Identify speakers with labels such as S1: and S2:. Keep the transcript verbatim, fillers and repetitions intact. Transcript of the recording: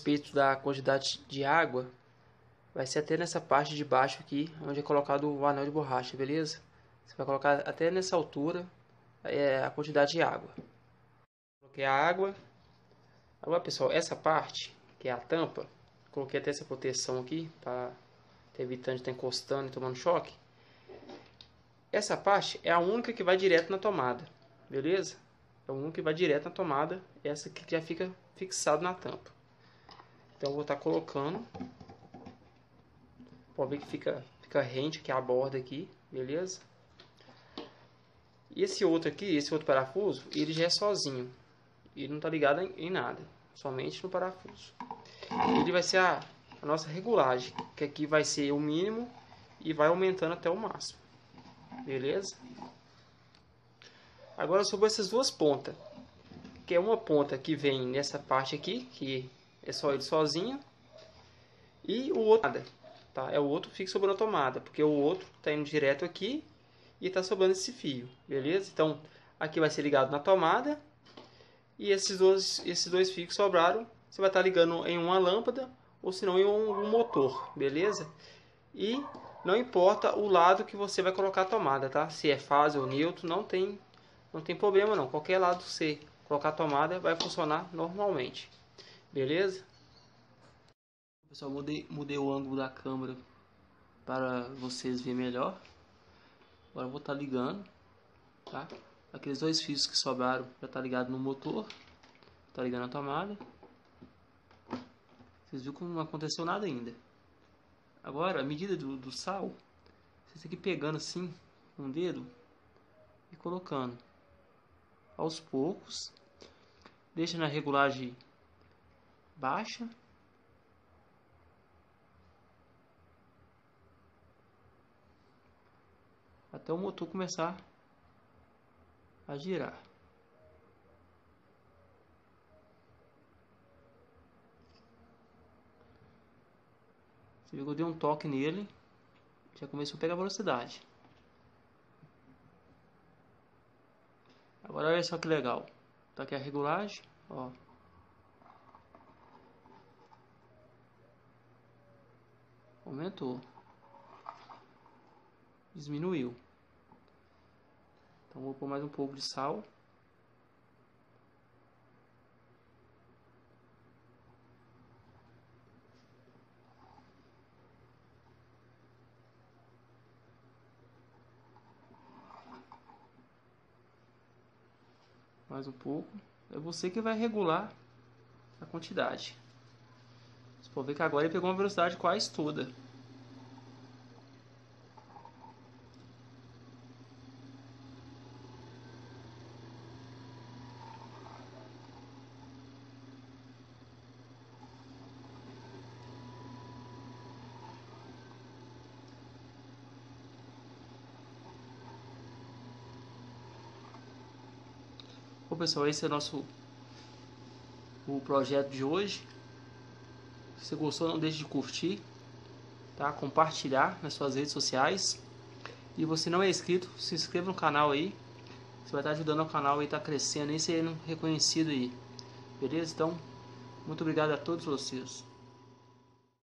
S1: respeito da quantidade de água, vai ser até nessa parte de baixo aqui, onde é colocado o anel de borracha, beleza? Você vai colocar até nessa altura é, a quantidade de água. Coloquei a água. Agora, pessoal, essa parte, que é a tampa, coloquei até essa proteção aqui, para evitar de estar encostando e tomando choque. Essa parte é a única que vai direto na tomada, beleza? É a única que vai direto na tomada, essa que já fica fixado na tampa. Então eu vou estar colocando. Pode ver que fica, fica rente aqui a borda aqui, beleza? E esse outro aqui, esse outro parafuso, ele já é sozinho. Ele não está ligado em, em nada, somente no parafuso. Ele vai ser a, a nossa regulagem, que aqui vai ser o mínimo e vai aumentando até o máximo, beleza? Agora sobre essas duas pontas, que é uma ponta que vem nessa parte aqui, que é só ele sozinho, e o outro, tá? É o outro fica sobrando a tomada, porque o outro está indo direto aqui e está sobrando esse fio, beleza? Então aqui vai ser ligado na tomada e esses dois, esses dois fios que sobraram, você vai estar ligando em uma lâmpada ou se não em um, um motor, beleza? E não importa o lado que você vai colocar a tomada, tá? Se é fase ou neutro, não tem, não tem problema não. Qualquer lado que você colocar a tomada vai funcionar normalmente, beleza? Pessoal, mudei, mudei o ângulo da câmera para vocês verem melhor. Agora eu vou estar ligando, tá? Aqueles dois fios que sobraram já tá ligado no motor, tá ligando a tomada. Vocês viram que não aconteceu nada ainda. Agora, a medida do, do sal, vocês têm que ir pegando assim com o dedo e colocando aos poucos. Deixa na regulagem baixa. Até o motor começar a girar. Você viu que eu dei um toque nele, já começou a pegar velocidade. Agora olha só que legal. Tá aqui a regulagem, ó. Aumentou. Diminuiu. Então vou pôr mais um pouco de sal. Mais um pouco. É você que vai regular a quantidade. Você pode ver que agora ele pegou uma velocidade quase toda. Bom, pessoal, esse é o nosso o projeto de hoje. Se você gostou, não deixe de curtir, tá? Compartilhar nas suas redes sociais. E você não é inscrito, se inscreva no canal aí. Você vai estar ajudando o canal aí, tá crescendo e sendo reconhecido aí. Beleza? Então, muito obrigado a todos vocês.